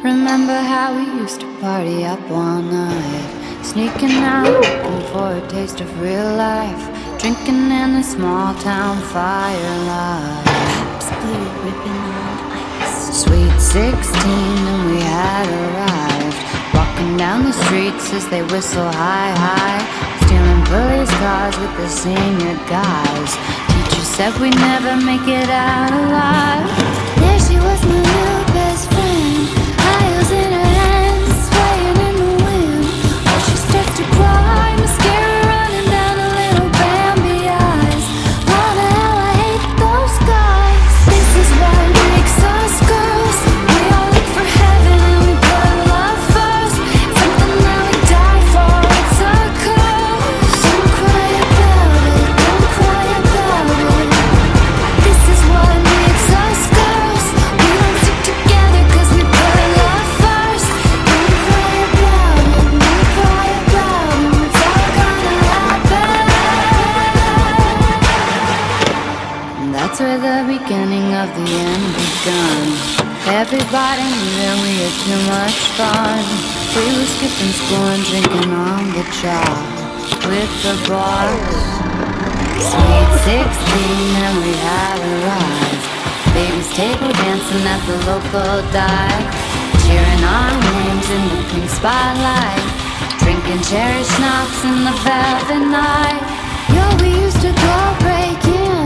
Remember how we used to party up all night, sneaking out, looking for a taste of real life, drinking in the small town firelight. Pops blue ribbon on ice. Sweet 16 and we had arrived, walking down the streets as they whistle high, high, stealing police cars with the senior guys. Teacher said we'd never make it out alive. There she was, my new best friend, highs in her hands, swaying in the wind. Oh, she starts to cry, mascara running down her little Bambi eyes. Why the hell I hate those guys. This is what makes us girls. We all look for heaven and we put love first. Something that we die for, it's a curse. Don't cry about it, don't cry about it. This is what makes us girls. We don't stick together cause we put love first. Don't cry about it, don't cry about it. It's all gonna happen. And that's where the beginning of the end begun. Everybody knew that we had too much fun. We were skipping school and drinking on the job with the boys. Sweet 16 and we had arrived. Ladies table dancing at the local dive, cheering our names in the pink spotlight, drinking cherry schnapps in the velvet night. Yo, we used to go breaking